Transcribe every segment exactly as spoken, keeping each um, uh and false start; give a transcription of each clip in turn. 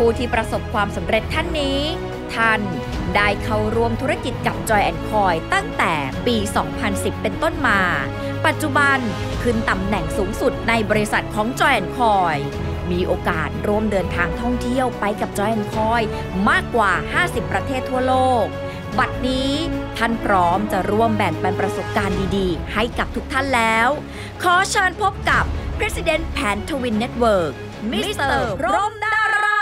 ผู้ที่ประสบความสำเร็จท่านนี้ท่านได้เข้าร่วมธุรกิจกับ Joy แอนด์ Coy ตั้งแต่ปี สองพันสิบ เป็นต้นมาปัจจุบันขึ้นตำแหน่งสูงสุดในบริษัทของ Joy แอนด์ Coy มีโอกาสร่วมเดินทางท่องเที่ยวไปกับ Joy แอนด์ Coy มากกว่า ห้าสิบ ประเทศทั่วโลกบัดนี้ท่านพร้อมจะร่วมแบ่งปันประสบการณ์ดีๆให้กับทุกท่านแล้วขอเชิญพบกับ President Pan Twin Network มิสเตอร์ร่มดารา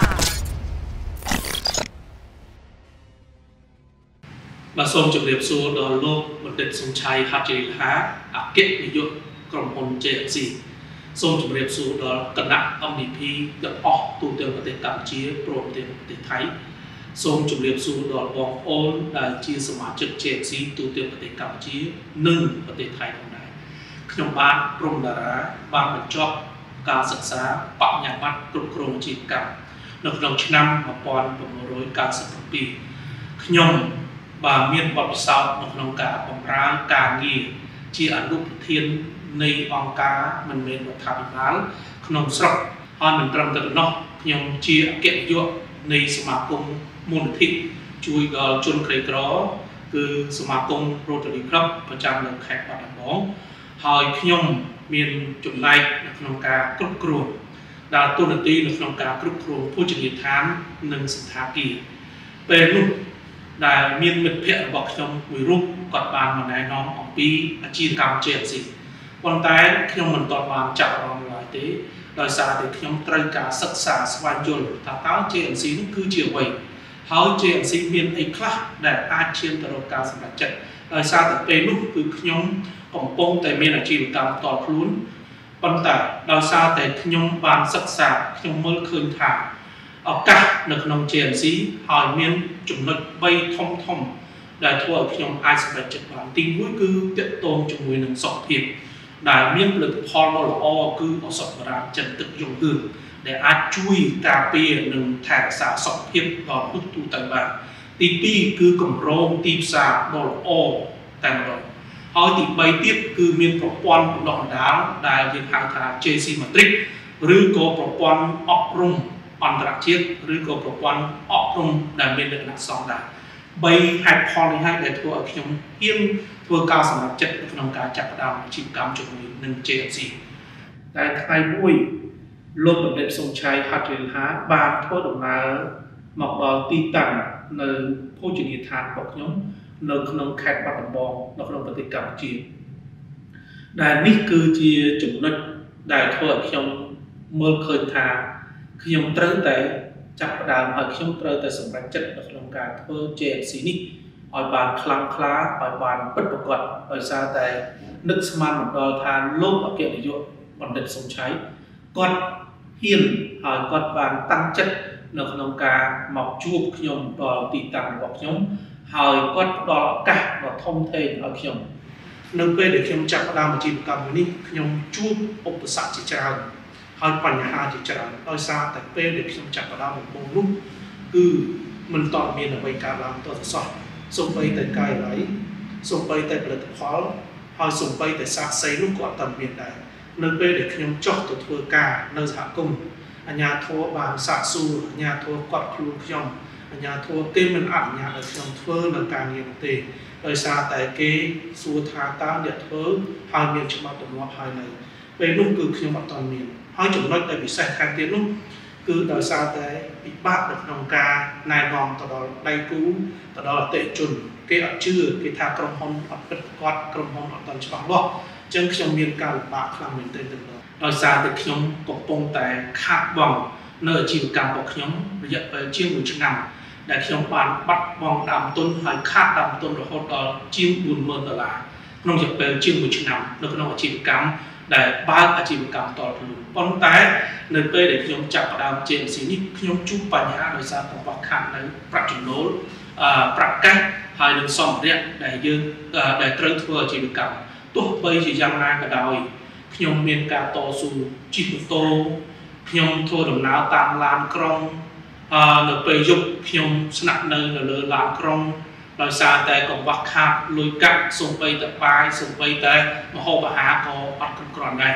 มาส่งจุดเรียบสูดอนโลกบัณฑิตสมชัยฮัจจิริฮะอักเกตนิยมกรมพลเจมซีส่งจุดเรียบสูดอนคณะอมนิพีดับออกตูเตียงประเทศกัมพูชีโปรเตียงประเทศไทยส่งจุดเรียบสูดอนบองโอนได้จีสมาชิกเจมซีตูเตียงประเทศกัมพูชีหนึ่งประเทศไทยของนายขนมบ้านกรมดาราบางบรรจบการศึกษาปัญญาบัตรกรุโครงจีกับในขนมชนำมาปอนประมวลการศึกษาปีขนมบาเมียนบทสอบในขนมการบำร้างการงีที่อนุเทียนในองค์การมันเป็นวัฒนธรรมขนมสระฮอนมันตรำตระนอกขนมเชียเก็บยศในสมาคมมูลนิธิช่วยกับชนเครกรอคือสมาคมโรตารีครับประจำในแขกบัตรบ้องหอยขนมมีจุดไล่ในขนมการกรุบกรวงดาวตุนตีในขนมการกรุบกรวงผู้จัดการหนึ่งสันทากีเป็นลูกได้มีมิตรเพะบอกขนมวิรุปกอดบานมาในน้องของปีอาชีพกรรมเจมสิวันแต่ขนมมันตอนบานจับรองหลายตีโดยสารเด็กขนมตรีการศึกษาสวรรค์ยนต์ถ้าเท้าเจมสินั่นคือเจียวไว้เขาเจมสิมีไอ้คลาได้อาเชียนตลอดการสำหรับจัดโดยสารแต่เป็นลูกคือขนมของปงแต่มีอาชีพกรรมต่อคลุ้นปัญแต่โดยสารแต่ขนมบานศึกษาขนมเมื่อคืนถ่ายเอากะในขนมเจมซีหอยเมียนจุ่มนกใบทองทองได้ทั่วขนมไอซ์แบบจัดบานติงวุ้ยคือเติบโตจมูกหนึ่งสองเพียบได้เมียนผลิตพอลล์อคือเอาสับราจัดตึกยงอื่นได้อาจช่วยกาเปียหนึ่งแถบสาสองเพียบต่อพุทธุต่างบานตีปีคือกลุ่มโรงตีสาดอลอแต่งดอกหอยตีใบเทียบคือเมียนปรปอนดอกดาวได้ยังหางทางเจซีมาตริกหรือโกปรปอนออกรุ่งอันตรายหรือก็ประวันออกตรงได้เป็นเรื่องนักสองได้ใบไฮพอลให้ได้ทั่วขนมเอี้ยนทั่วกาวสำหรับจัดขนมการจับดาวชิมกรรมจุดนี้หนึ่งเจซีได้ไทยบุ้ยลบแบบเด็ดทรงชัยฮัตเทลฮาบานทั่วดอกนาหมอกบอลตีตังในผู้จุนิทานของขนมในขนมแคทบัตรบองในขนมปฏิกรรมจีนได้นี่คือจีจุดนั้นได้ทั่วขนมเมื่อเคยทาขยมเติร์แต่จับดาวหอยขยมเติร์แต่สำหรับจัดในโครงการเพื่อเจนสีนี้หอยบานคลังคล้าหอยบานปิดประกอบหอยซาแต่นึกสมานดอทานโลกอเกียรติยศบัณฑิตสมชัยกอดเฮียนหอยกอดบานตั้งจัดในโครงการหมอกจูบขยมดอตีตังบอกขยมหอยกอดดอกะดอทอมเทนหอยขยมนึกไปเด็กขยมจับดาวมาจีบกันวันนี้ขยมจูบอุปสรรคจิตใจหอยปัญหาจิตใจโดยซาแต่เป็นเด็กที่จับกระดาษบงลุ่มคือมันตอนมีในใบการลำตัวสอดส่งไปแต่กายไหลส่งไปแต่ผลิตภัณฑ์หอยส่งไปแต่สักไซลูกกอดตำเมียนใดเนื้อเป็นเด็กที่จอกตัวทัวกาเนื้อสากุมอัญญาทัวบางสะสูอัญญาทัวกอดครูขยมอัญญาทัวเกมมันอัญญาเด็กที่ทัวเนื้อการเงินเตะโดยซาแต่เกสูทาตาเด็กทัวหอยเมียนฉบับตัวหอยในเป็นลูกคือขยมตอนเมียนหอยจุดน้อยแต่บิดใส่ทางเตียนลูกคือโดยซาแต่ปิดบ้าเด็กนองกานายนองตลอดได้กู้ตลอดเตะจุนเกี่ยชื่อเกี่ยทางกรมพลอัดเป็ดกอดกรมพลอัดตอนฉบับบอกจึงขยมเมียนการบาคลำเหมือนเต็มเต็มเลยโดยซาแต่ขยมกบปงแต่ขาดบ่องเนื้อจีบกรรมบอกขยมระยะไปเชี่ยงมือชนะแต่ขยมบานบัดบ่องดำต้นหอยขาดดำต้นระหดต่อจิ้มบุญเมืองตลาดน้องจะเป็นเชี่ยงมือชนะแล้วก็น้องจีบกรรมได้บ้านอาชีพกรรมต่อถึงปนแต่ในเป้เด็กขยมจับดาวเจนสีนี้ขยมจุปัญญาโดยสารของวัคคันในประจุโน้ตประกันหายหนึ่งสองเรียกได้ยืนได้เติร์ทัวร์อาชีพกรรมตัวเป้จะยังนากระดอยขยมเมียนกาโตสู่จิตโตขยมทัวร์ดำน้ำตามลานกรองในเป้ยุบขยมสนับเนินในเรือลานกรองโดยสารแต่ของวัคคันลุยกัดส่งไปแต่ปลายส่งไปแต่มโหปหาก็ปัดกันก่อนได้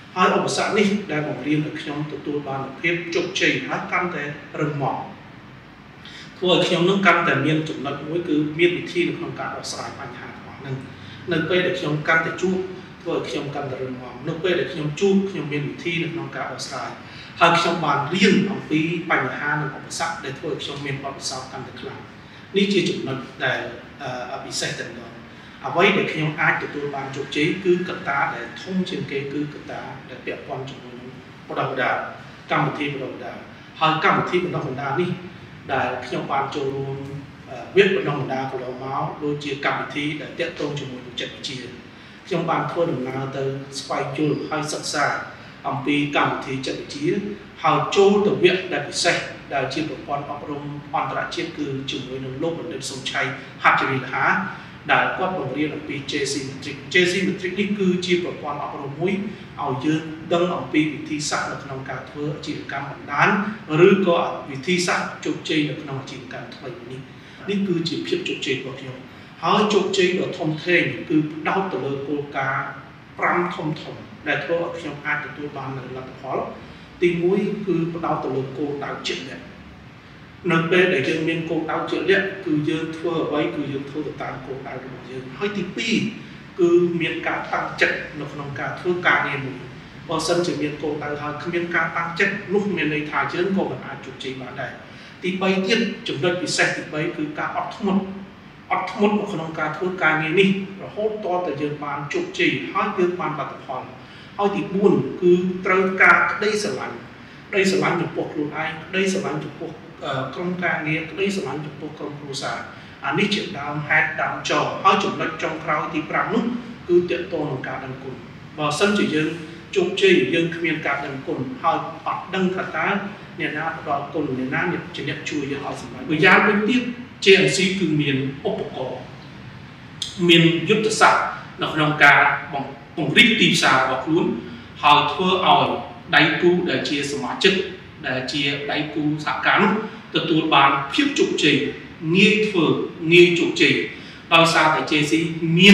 ហើយឧបសគ្គនេះដែលបង្រៀនឲ្យខ្ញុំទទួលបានភាពជោគជ័យហើយកាន់តែរឹងមាំធ្វើឲ្យខ្ញុំនឹងកាន់តែមានចំណុចមួយគឺមានវិធីនៅក្នុងការដោះស្រាយបញ្ហារបស់ហ្នឹងនៅពេលដែលខ្ញុំកាន់តែជួបធ្វើឲ្យខ្ញុំកាន់តែរឹងមាំនៅពេលដែលខ្ញុំជួបខ្ញុំមានវិធីនៅក្នុងការដោះស្រាយហើយខ្ញុំបានរៀនអំពីបញ្ហានិងឧបសគ្គដែលធ្វើឲ្យខ្ញុំមានបទពិសោធន៍កាន់តែខ្លាំងនេះជាចំណុចដែលពិសេសតែម្ដងអ្វីដែលខ្ញុំអាចទទួលបានជោគជ័យគឺកត្តាដែលធំជាងគេគឺកត្តាដែលពាក់ព័ន្ធជាមួយនឹងបណ្ដុះបណ្ដាលកម្មវិធីបណ្ដុះបណ្ដាលហើយកម្មវិធីបណ្ដុះបណ្ដាលនេះដែលខ្ញុំបានចូលរួមវិទ្យាបណ្ដុះបណ្ដាលកន្លងមកដូចជាកម្មវិធីដែលទាក់ទងជាមួយនឹងចិត្តវិទ្យាខ្ញុំបានធ្វើដំណើរទៅស្វែងយល់ហើយសិក្សាអំពីកម្មវិធីចិត្តវិទ្យាហើយចូលទៅវគ្គដែលពិសេសដែលជាប្រព័ន្ធអប់រំអន្តរជាតិគឺជាមួយនឹងលោកបណ្ឌិតសំឆៃហាត់ជរីលហាដែលគាត់បង្រៀនអំពី J C Matrix J C Matrix នេះគឺជាប្រព័ន្ធអប់រំមួយឲ្យយើងដឹងអំពីវិធីសាស្ត្រនៅក្នុងការធ្វើអាជីវកម្មបណ្ដាញឬក៏វិធីសាស្ត្រជោគជ័យនៅក្នុងអាជីវកម្មថ្មីនេះនេះគឺជាភាពជោគជ័យរបស់ខ្ញុំហើយជោគជ័យដ៏ធំធេងគឺផ្ដោតទៅលើគោលការណ៍ប្រាំធំធំដែលធ្វើឲ្យខ្ញុំអាចទទួលបាននូវលទ្ធផលទីមួយគឺផ្ដោតទៅលើគោលដៅជាក់លាក់នៅពេលដែលយើងមានគោលដៅជាក់លាក់គឺយើងធ្វើអ្វីគឺយើងធ្វើទៅតាមគោលដៅរបស់យើងហើយទីពីរគឺមានការតាំងចិត្តនៅក្នុងការធ្វើការងារមួយបើសិនជាមានគោលដៅហើយគ្មានការតាំងចិត្តនោះមានន័យថាយើងក៏មិនអាចជោគជ័យបានដែរទីបីទៀតចំណុចពិសេសទីបីគឺការអត់ធ្មត់អត់ធ្មត់នៅក្នុងការធ្វើការងារនេះរហូតតតែយើងបានជោគជ័យហើយយើងបានលទ្ធផលហើយទីបួនគឺត្រូវការក្តីស្រឡាញ់ក្តីស្រឡាញ់ចំពោះខ្លួនឯងក្តីស្រឡាញ់ចំពោះក្រុមការងារក្តីស្រឡាញ់ចំពោះក្រុមគ្រួសារអានេះជាដើមហេតុដើមចោលហើយចំណុចចុងក្រោយទីប្រាំនោះគឺទាក់ទងនឹងការដឹងគុណបើសិនជាយើងជោគជ័យយើងគ្មានការដឹងគុណហើយអត់ដឹងថាតើអ្នកណាផ្ដល់គុណអ្នកណាជាអ្នកជួយយើងឲ្យសម្រេចបើយ៉ាងវិញទៀត J C M C គឺមានឧបករណ៍មានយុទ្ធសាស្ត្រនៅក្នុងការពង្រីកទីផ្សាររបស់ខ្លួនហើយធ្វើឲ្យដៃគូដែលជាសមាជិកដែលជាដៃគូសហការនោះទទួលបានភាពជោគជ័យងាយធ្វើងាយជោគជ័យដោយសារតែ J C មាន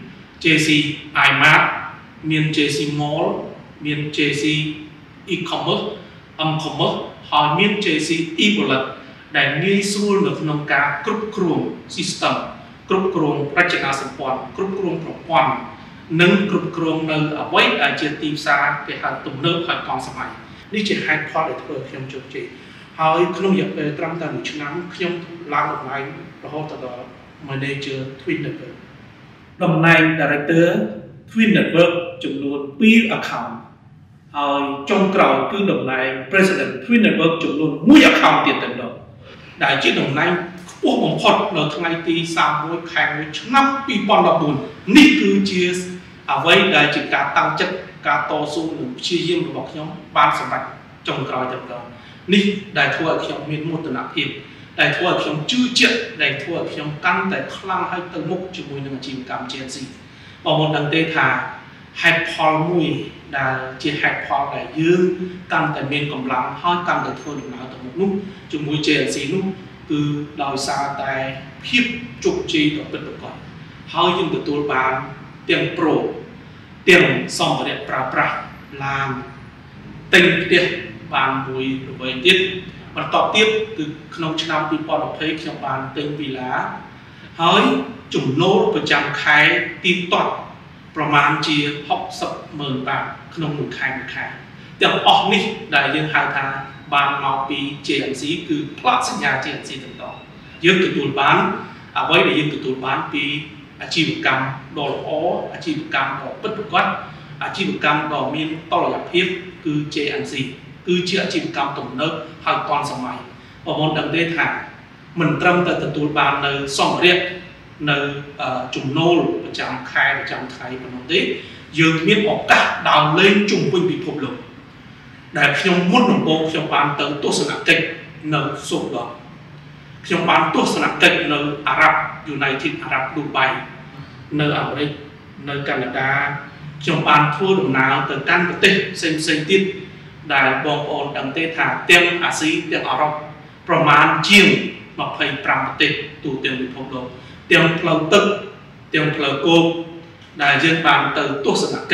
J C I Mart មាន J C Mall មាន J C E-commerce M-commerce ហើយមាន J C E-wallet ដែលងាយស្រួលនៅក្នុងការគ្រប់គ្រង system គ្រប់គ្រងរចនាសម្ព័ន្ធគ្រប់គ្រងប្រព័ន្ធនិងគ្រប់គ្រងនៅអ្វីដែលជាទីផ្សារគេហៅទំនើបហើយកងសម័យនេះជាហេតុផលដែលធ្វើឲ្យខ្ញុំជោគជ័យហើយក្នុងរយៈពេលត្រឹមតែមួយឆ្នាំខ្ញុំឡើងតំណែងរហូតដល់ Manager Twin Network តំណែង Director Twin Network ចំនួនពីរ account ហើយចុងក្រោយគឺតំណែង President Twin Network ចំនួនមួយ account ទៀតតែម្ដងដែលជាតំណែងខ្ពស់បំផុតនៅថ្ងៃទីសាមមួយខែមួយឆ្នាំពីរពាន់ដប់បួននេះគឺជាអ្វីដែលជាការតាំងចិត្តការតស៊ូនិងព្យាយាមរបស់ខ្ញុំបានសម្រេចចុងក្រោយតែម្ដងនេះដែលធ្វើឲ្យខ្ញុំមានមោទនភាពដែលធ្វើឲ្យខ្ញុំជឿជាក់ដែលធ្វើឲ្យខ្ញុំកាន់តែខ្លាំងហើយទៅមុខជាមួយនឹងអាជីវកម្ម J C បងប្អូនដឹងទេថាហេតុផលមួយដែលជាហេតុផលដែលយើងកាន់តែមានកម្លាំងហើយកាន់តែធ្វើដំណើរទៅមុខនោះជាមួយ J C នោះគឺដោយសារតែភាពជោគជ័យដ៏ពិតប្រាកដហើយយើងទទួលបានទាំងប្រូទាំងសម្ភារៈប្រើប្រាស់ឡានទិញផ្ទះបានមួយរវែងទៀតបន្តទៀតគឺក្នុងឆ្នាំពីរពាន់ยี่สิบខ្ញុំបានទិញវីឡាហើយចំណូលប្រចាំខែទៀងទាត់ប្រមាណជាហុកសិបម៉ឺនបាតក្នុងមួយខែមួយខែទាំងអស់នេះដែលយើងហៅថាបានមកពី J C M C គឺផ្លាកសញ្ញា J C M C ទាំងអស់យើងទទួលបានអ្វីដែលយើងទទួលបានពីអាជីវកម្មដ៏ល្អអាជីវកម្មដ៏ពិតប្រាកដអាជីវកម្មដ៏មានតុល្យភាពគឺ J C M C គឺជាអាជីវកម្មទំនើបហើយទាន់សម័យបងប្អូនដឹងទេថាមិនត្រឹមតែទទួលបាននៅសម្ភារៈនៅចំណូលប្រចាំខែប្រចាំថ្ងៃប៉ុណ្ណោះទេយើងមានឱកាសដើរលេងជុំវិញពិភពលោកដែលខ្ញុំមុនដំបូងខ្ញុំបានទៅទស្សនកិច្ចនៅសូដនខ្ញុំបានទស្សនកិច្ចនៅអារ៉ាប់ United Arab Dubai នៅអាមេរិកនៅកាណាដាខ្ញុំបានធ្វើដំណើរទៅកាន់ប្រទេសផ្សេងផ្សេងទៀតដែលបងប្អូនដឹងទេថាទាំងអាស៊ីទាំងអឺរ៉ុបប្រមាណជាងยี่สิบห้าប្រទេសទូទាំងពិភពលោកទាំងផ្លូវទឹកទាំងផ្លូវគោកដែលយើងបានទៅទស្សនកិច្ច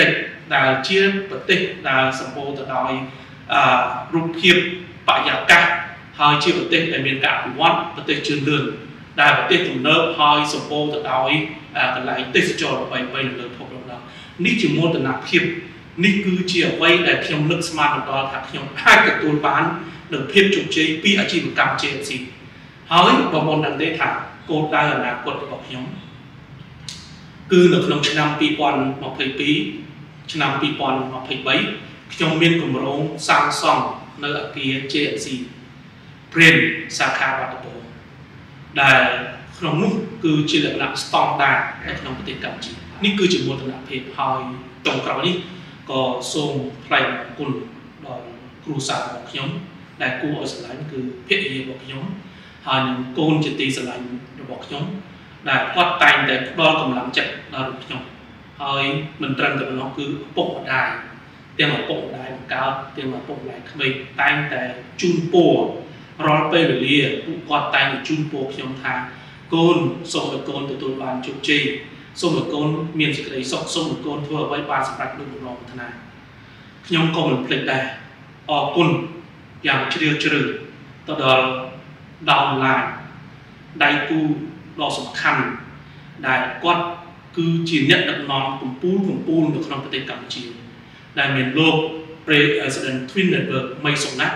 ដែលជាប្រទេសដែលសម្បូរទៅដោយរូបភាពបរិយាកាសហើយជាប្រទេសដែលមានការអភិវឌ្ឍប្រទេសជឿនលឿនដែលប្រទេសទំនើបហើយសម្បូរទៅដោយកន្លែងទេសចរណ៍បីបីនៅលើពិភពលោកនោះនេះជាមោទនភាពនេះគឺជាអ្វីដែលខ្ញុំនឹកស្មានមិនដល់ថាខ្ញុំអាចទទួលបាននូវភាពជោគជ័យពីអាជីវកម្ម J S C ហើយបើមុននឹងទេថាគោលដៅអនាគតរបស់ខ្ញុំគឺនៅក្នុងឆ្នាំពីរពាន់ម្ភៃពីរឆ្នាំពីរពាន់ម្ភៃបីខ្ញុំមានគម្រោងសាងសង់នៅអគារ J S C ព្រៀនសាខាបាត់ដំបងដែលក្នុងនោះគឺជាលក្ខណៈស្តង់ដារនៅក្នុងប្រទេសកម្ពុជានេះគឺជាមោទនភាពហើយចុងក្រោយនេះក៏សូមថ្លែងអរគុណដល់គ្រួសាររបស់ខ្ញុំដែលគួរឲ្យស្រឡាញ់គឺភរិយារបស់ខ្ញុំហើយនឹងកូនជាទីស្រឡាញ់របស់ខ្ញុំដែលគាត់តែងតែផ្ដល់កម្លាំងចិត្តដល់ខ្ញុំហើយមិនត្រឹមតែប៉ុណ្ណោះគឺឪពុកម្ដាយទាំងឪពុកម្ដាយបង្កើតទាំងឪពុកម្ដាយក្មេកតែងតែជូនពររាល់ពេលវេលាពួកគាត់តែងតែជូនពរខ្ញុំថាកូនសូមឲ្យកូនទទួលបានជោគជ័យសូមឲ្យកូនមានសេចក្តីសុខសូមឲ្យកូនធ្វើអ្វីបានសម្រេចដូចបំណងប្រាថ្នាខ្ញុំក៏មិនភ្លេចដែរអរគុណយ៉ាងជ្រាលជ្រៅទៅដល់ដោនឡានដៃគូដ៏សំខាន់ដែលគាត់គឺជាអ្នកដឹកនាំកម្ពុជាកម្ពុជានៅក្នុងប្រទេសកម្ពុជាដែលមានលោក President Twin Network មីសុណាត់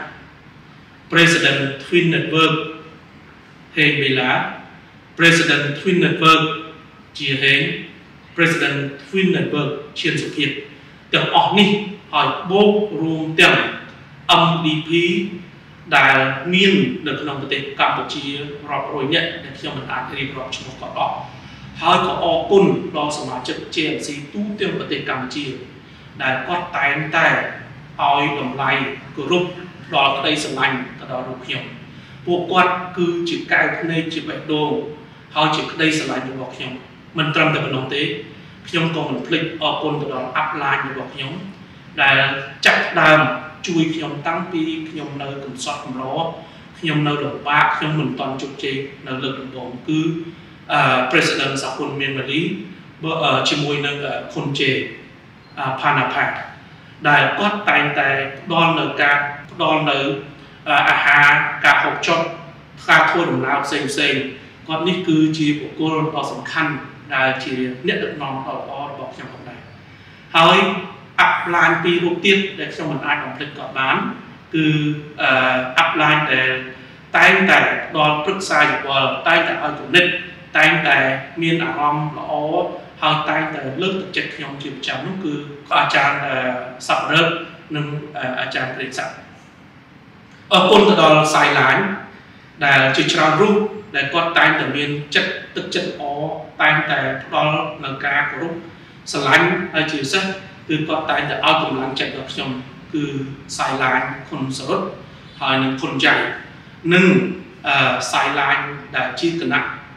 President Twin Network ហេងបេឡា President Twin Network ជាហេង President Twin Network ឈៀនសុភាពទាំងអស់នេះហើយបូករួមទាំង M D P ដែលមាននៅក្នុងប្រទេសកម្ពុជារាប់រយនាក់ដែលខ្ញុំមិនអាចរៀបរាប់ឈ្មោះគាត់អស់ហើយក៏អរគុណដល់សមាជិក J S C ទូទាំងប្រទេសកម្ពុជាដែលគាត់តែងតែឲ្យតម្លៃគោរពដល់ក្តីស្រឡាញ់ទៅដល់រូបខ្ញុំពួកគាត់គឺជាកែវភ្នែកជាបេះដូងហើយជាក្តីស្រឡាញ់របស់ខ្ញុំមិនត្រឹមតែប៉ុណ្ណោះទេខ្ញុំក៏មិនភ្លេចអរគុណទៅដល់ upline របស់ខ្ញុំដែលចាប់ដើមជួយខ្ញុំតាំងពីខ្ញុំនៅកំសត់កម្រខ្ញុំនៅលំបាកខ្ញុំមិនទាន់ជោគជ័យនៅលើកដំបូងគឺ President សហគមន៍មានវេលីជាមួយនឹងខុនជេផាណាផាដែលគាត់តែងតែផ្ដល់នៅការផ្ដល់នៅអាហារការហូបចុកការធ្វើដំណើរផ្សេងផ្សេងគាត់នេះគឺជាបុគ្គលដ៏សំខាន់ដែលជាអ្នកដឹកនាំដ៏ល្អរបស់ខ្ញុំផងដែរហើយអាប់ឡានពីររូបទៀតដែលខ្ញុំមិនអាចបំភ្លេចគាត់បានគឺអាប់ឡានដែលតែងតែផ្ដល់ប្រឹក្សាយោបល់តែងតែឲ្យគំនិតតែងតែមានអារម្មណ៍ល្អហើយតែងតែលើកទឹកចិត្តខ្ញុំជាប្រចាំនោះគឺអាចារ្យសាប់រើនិងអាចារ្យព្រេងស័ក្តិអរគុណទៅដល់សាយឡាញដែលជាច្រើនរូបដែលគាត់តែងតែមានចិត្តទឹកចិត្តល្អតែងតែផ្ដល់នៅការគោរពស្រឡាញ់ហើយជាពិសេសគឺគាត់តែងតែឲ្យកម្លាំងចិត្តដល់ខ្ញុំគឺសាយឡាញខុនសរុតហើយនឹងខុនចៃនិងសាយឡាញដែលជាគណៈ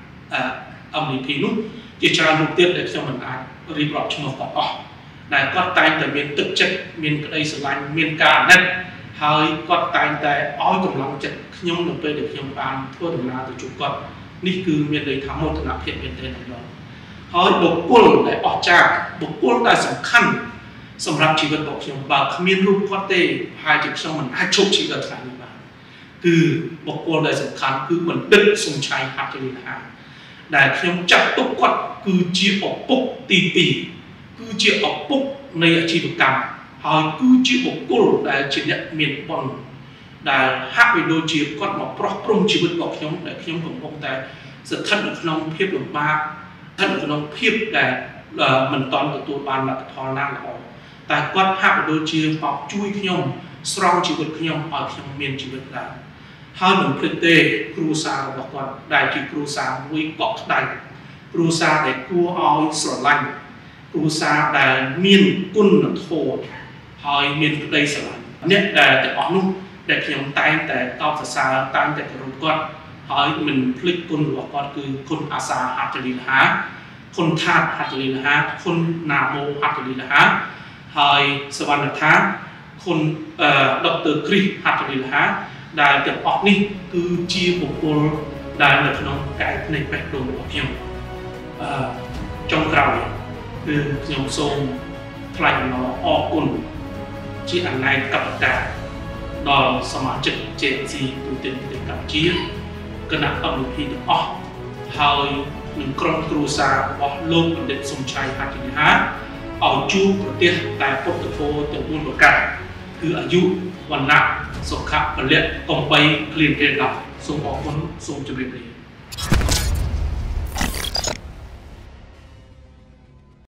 M D P នោះជាច្រើនរូបទៀតដែលខ្ញុំមិនអាចរៀបរាប់ឈ្មោះគាត់អស់ដែលគាត់តែងតែមានទឹកចិត្តមានក្តីស្រឡាញ់មានការអាណិតហើយគាត់តែងតែឲ្យកម្លាំងចិត្តខ្ញុំនៅពេលដែលខ្ញុំបានធ្វើដំណើរទៅជួបគាត់នេះគឺមានន័យថាមោទនភាពមែនទែនដល់ហើយបុគ្គលដែលអស្ចារ្យបុគ្គលដែលសំខាន់សម្រាប់ជីវិតរបស់ខ្ញុំបើគ្មានរូបគាត់ទេហើយជាខ្ញុំមិនអាចជោគជ័យដល់ថ្ងៃនេះបានគឺបុគ្គលដែលសំខាន់គឺបណ្ឌិតសុនឆៃហាត់លីហាដែលខ្ញុំចាត់ទុកគាត់គឺជាឪពុកទីពីរគឺជាឪពុកនៃអាជីវកម្មហើយគឺជាបុគ្គលដែលជាអ្នកមានបុណ្យដែលហាក់បីដូចជាគាត់មកប្រោះព្រំជីវិតរបស់ខ្ញុំដែលខ្ញុំកំពុងតែស្ថិតនៅក្នុងភាពលំបាកស្ថិតនៅក្នុងភាពដែលមិនទាន់ទទួលបានលទ្ធផលណាល្អតែគាត់ហាក់បីដូចជាមកជួយខ្ញុំស្រង់ជីវិតខ្ញុំឲ្យខ្ញុំមានជីវិតដែរហើយមិនភ្លេចទេគ្រួសាររបស់គាត់ដែលជាគ្រួសារមួយកក់ក្ដៅគ្រួសារដែលគួរឲ្យស្រឡាញ់គ្រួសារដែលមានគុណធម៌ហើយមានក្តីស្រឡាញ់អ្នកដែលទាំងអស់នោះដែលខ្ញុំតែងតែតបសរសើរតែងតែគោរពគាត់ហើយមិនភ្លេចគុណរបស់គាត់គឺគុណអាសាហាត់លីហាគុណថាតហាត់លីហាគុណណាមោហាត់លីហាហើយសវណ្ណថាគុណដុកទ័រគ្រីសហាត់លីហាដែលទាំងអស់នេះគឺជាបុគ្គលដែលនៅក្នុងកាយភ្នែកបេះដូងរបស់ខ្ញុំអឺចុងក្រោយគឺខ្ញុំសូមថ្លែងអំណរអរគុណជាអនាគតការដល់សមាជិក เจ เอ็ม ซี ទូទាំងប្រទេសកម្ពុជាគណៈអភិភិទាំងអស់ហើយនឹងក្រុមគ្រួសាររបស់លោកបណ្ឌិតសុនឆៃហត្ថលេខាឲ្យជួបប្រទេសតែពុទ្ធពរទាំងបួនប្រការគឺអាយុវណ្ណៈសុខៈពលៈកំបីគ្លៀងគ្លាដល់សូមអរគុណសូមជម្រាបលា